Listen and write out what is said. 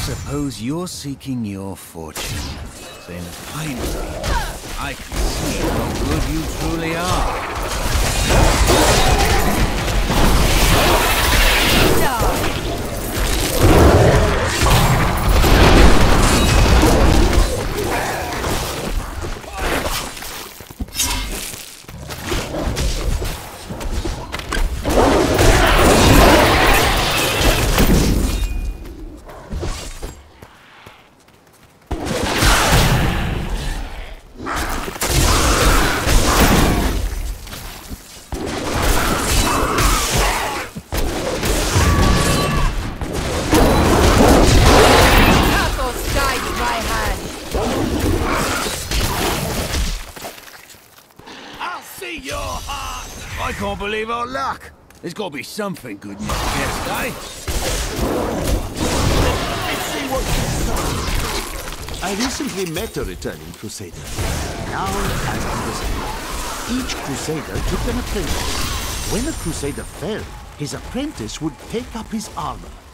suppose you're seeking your fortune. Then finally, I can see how good you truly are. I can't believe our luck. There's got to be something good in this chest, eh? Let's see what I recently met a returning crusader. Now as crusader. Each crusader took an apprentice. When a crusader fell, his apprentice would take up his armor